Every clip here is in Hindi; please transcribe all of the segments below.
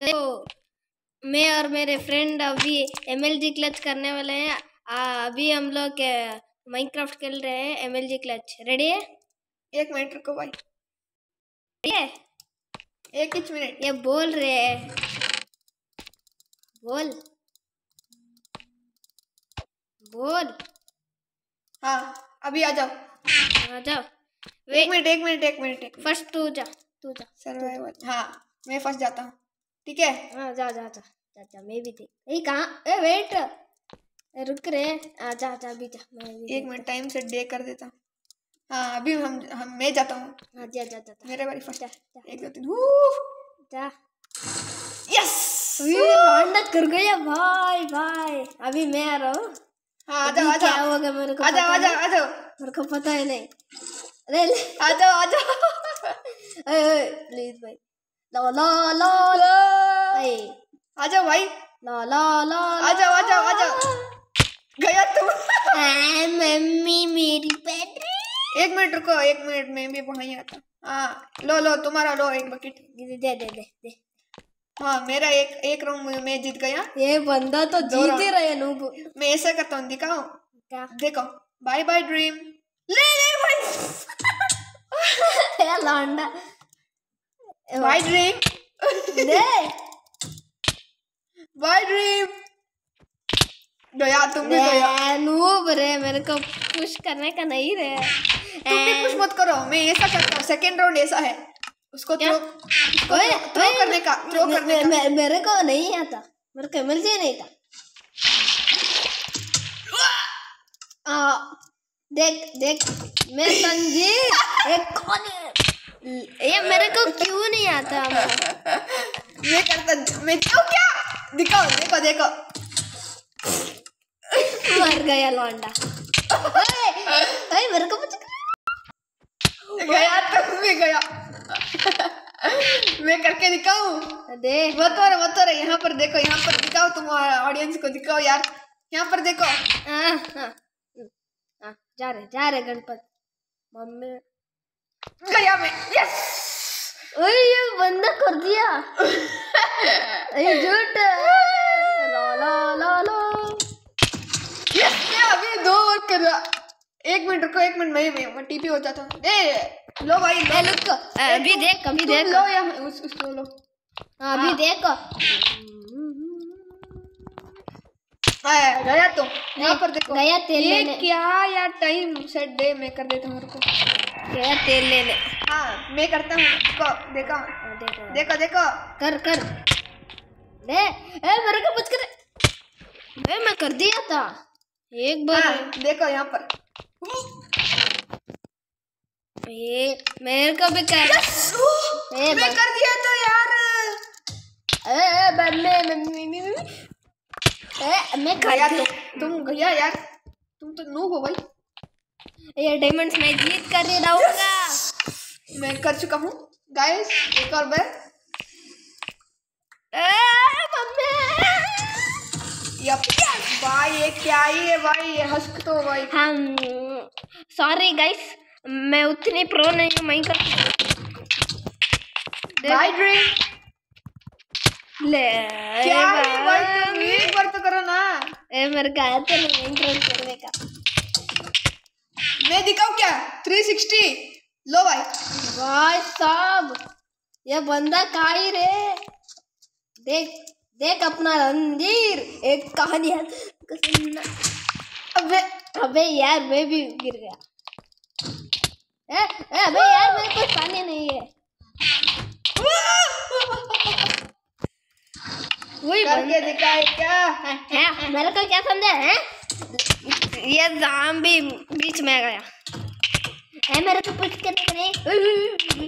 तो मैं और मेरे फ्रेंड अभी MLG क्लच करने वाले हैं। अभी हम लोग माइनक्राफ्ट खेल रहे हैं। MLG क्लच रेडी है? 1 मिनट रुको भाई, ये 1 मिनट। ये बोल रहे हैं, बोल बोल। हाँ अभी आ जाओ, आ जाओ। 1 मिनट। फर्स्ट तू जा सर्वाइवल। हाँ मैं फंस जाता हूँ, ठीक है। हाँ जा मैं भी थी। ये कहाँ? ए वेट, रुक रे। जा अभी जा। 1 मिनट टाइम से डे कर देता हूँ। हाँ अभी हम मैं जाता हूँ। हाँ जा मेरे बारी फर्स्ट। 1 2 3 जा। यस लौंडा कर गया भाई। अभी मैं आ रहा हूँ। हाँ आ जाओ क्या होगा मेरे को? आ जाओ मेरे को पता है नहीं। ले आ जाओ प्लीज भाई। ला आ जाओ भाई, ला आ जाओ। गया तुम। मम्मी मेरी बैटरी। 1 मिनट रुको, 1 मिनट में भी वहीं आता। हाँ लो तुम्हारा लो 1 बकेट दे। हाँ मेरा एक राउंड में मैं जीत गया। ये बंदा तो जीत ही रहे नूब। मैं ऐसा करता हूँ, दिखाओ क्या? देखो, बाय ड्रीम। ले भाई। या लौंडा बाय ड्रीम। दे बाय ड्रीम। गया तुम भी गया। नूब रे, मेरे को पुश करने का नहीं रे। तुम भी पुश मत करो, मैं ऐसा करता हूँ। सेकंड राउंड ऐसा है, उसको थ्रो करने का। मेरे को नहीं आता, मेरे को MLG नहीं था। देख मैं संजीव एक कौन है? ये मेरे को क्यों नहीं आता? मैं क्यों क्या? देखो मर गया लौंडा। मेरे को गया, तुम भी गया। मैं करके दिखाऊं? दे मत हो रहा। यहाँ पर देखो, यहाँ पर दिखाओ, तुम ऑडियंस को दिखाओ यार। यहाँ पर देखो। जा रहे गणपत मम्मी। गया मैं। यस ये बंदा कर दिया। ये झूठ। ला यस क्या? अभी 2 और कर रहा। 1 मिनट रुको, 1 मिनट मैं TP हो जाता हूँ। लो भाई लुक। अभी देख लो या उसको लो। अभी देख। गया तुम। यहाँ पर देखो, गया तेल ये लेने। क्या यार, टाइम सेट डे मैं कर देता हूँ। रुको, गया तेल लेने। हाँ मैं करता हूँ। देखो कर दे। मेरे को कुछ कर। मैं कर दिया था एक बार। देखो यहाँ पर। ये मेरे को भी कर। मैं कर दिया था यार। मैं गया तुम गया यार, तुम तो नूब हो भाई। ये डायमंड्स मैं जीत कर ही रहूंगा। मैं कर चुका हूँ गाइस, एक और बार। भाई ये क्या ही है भाई, ये हस्क तो भाई। हम सॉरी गाइस, मैं उतनी प्रो नहीं हूँ माइनक्राफ्ट। Bye dream. ले क्या है भाई, तुम एक बार तो करो ना। मेरे को आया तो नहीं माइनक्राफ्ट करने का। मैं दिखाऊं क्या? 360 लो भाई साहब, ये बंदा का ही रे। देख अपना रणधीर, एक कहानी है। अबे यार मैं भी गिर गया। अबे यार मेरे पास पानी नहीं है। वही करके दिखाए क्या है? मेरे को क्या समझा है? ये ज़ॉम्बी बीच में गया है, मेरे को पुश करने का नहीं।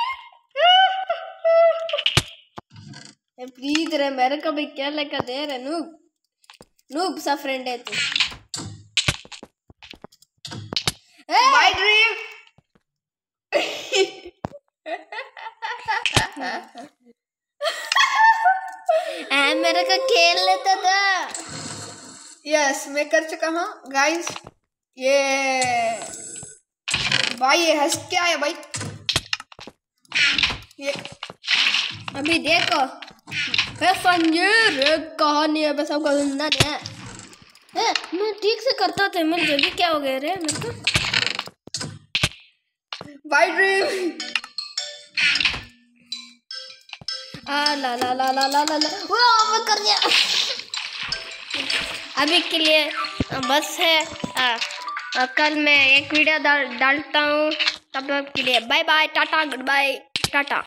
प्लीज रे, मेरे को भी क्या लेकर दे रहे। नूब सा फ्रेंड है तू। बाय ड्रीम। मेरे को खेल लेता था। यस मैं कर चुका हूँ गाइस। ये भाई ये हंस क्या है भाई? ये अभी देखो संजय कहानी है बस आपका सुनना नहीं है। मैं ठीक से करता था मैं जल्दी क्या हो गया रे मेरे को वाइट ड्रीम ला ला ला ला ला ला ला वाह मैं कर दिया। अभी के लिए बस है। कल मैं एक वीडियो डालता हूँ तब तक के लिए bye bye tata goodbye Tata.